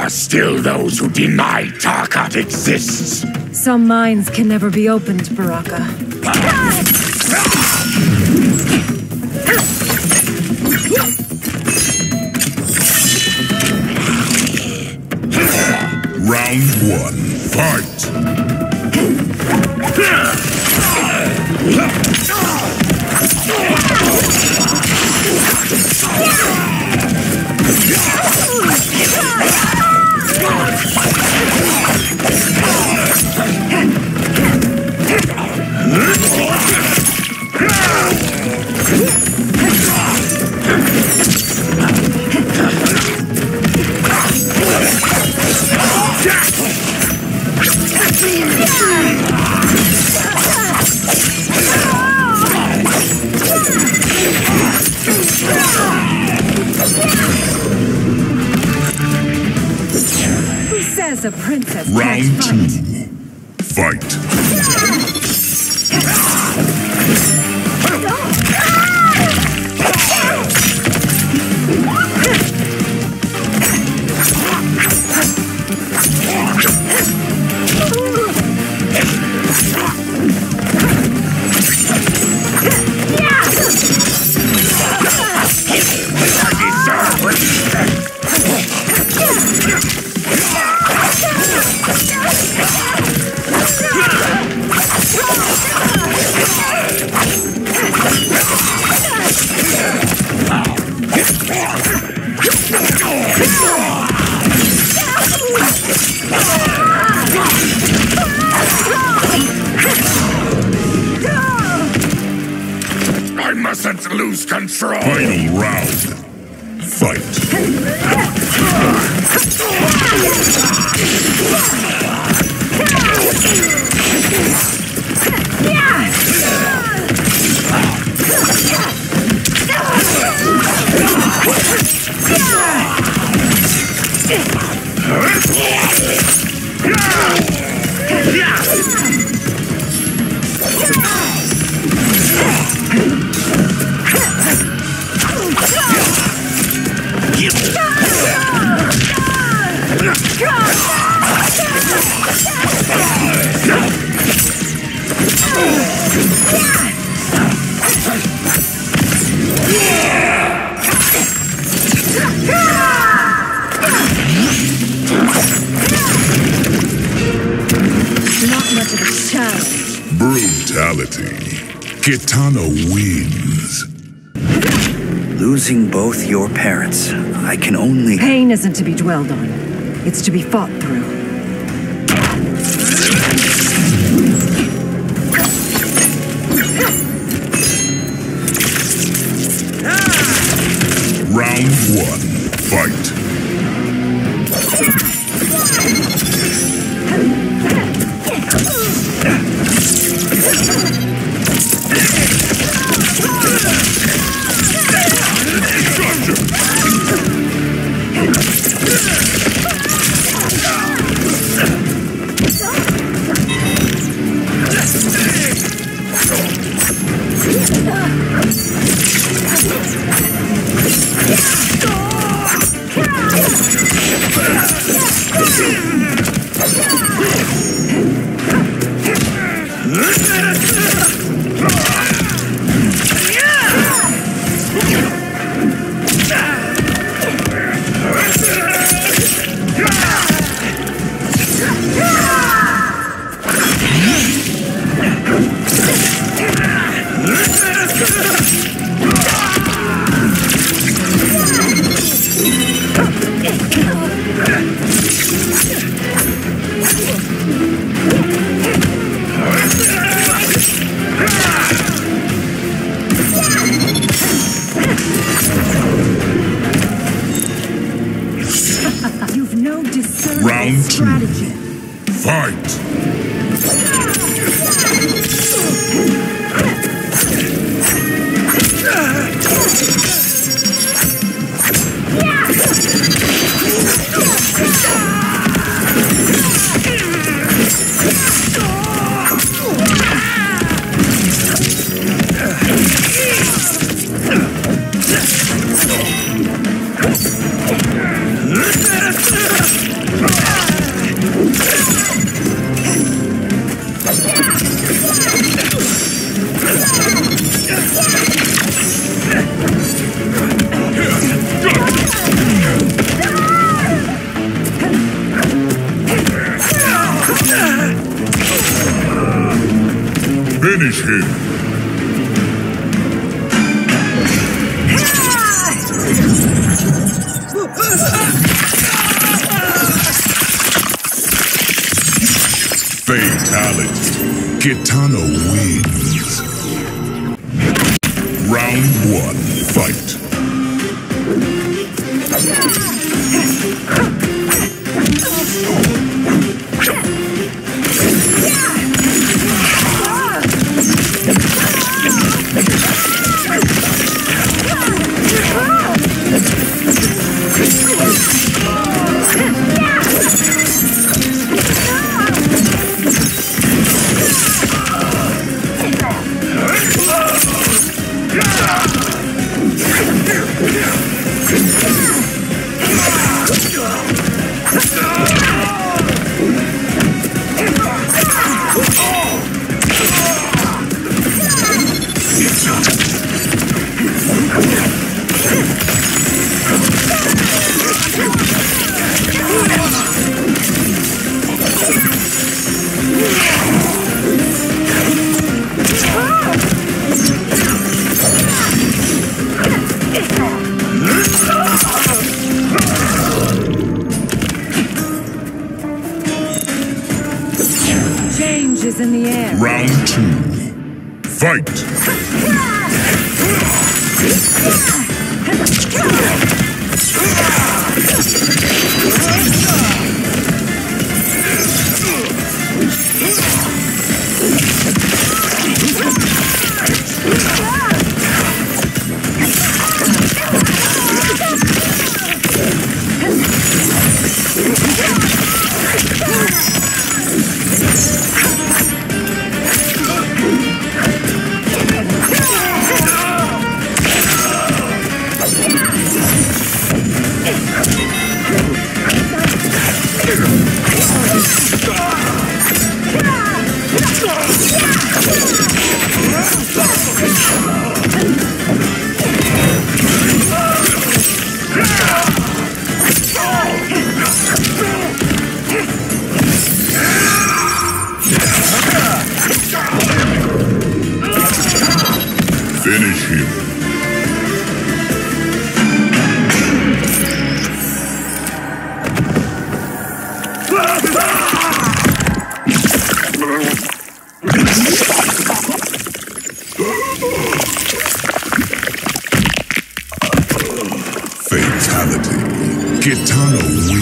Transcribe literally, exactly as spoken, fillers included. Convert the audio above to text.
are still those who deny Tarkat exists. Some minds can never be opened, Baraka. Round one, fight! Who says a princess Round can't two, fight? fight! I mustn't lose control! Final round. Fight! Not much of a challenge. Brutality. Kitana wins. Losing both your parents, I can only... Pain isn't to be dwelled on. It's to be fought through. Round one, fight! You've no discernible Round two. strategy. Fight! Finish him! Fatality. Kitana wins. Round one, fight. Is in the air. Round two. Fight! Finish him. Fatality. Kitana wins.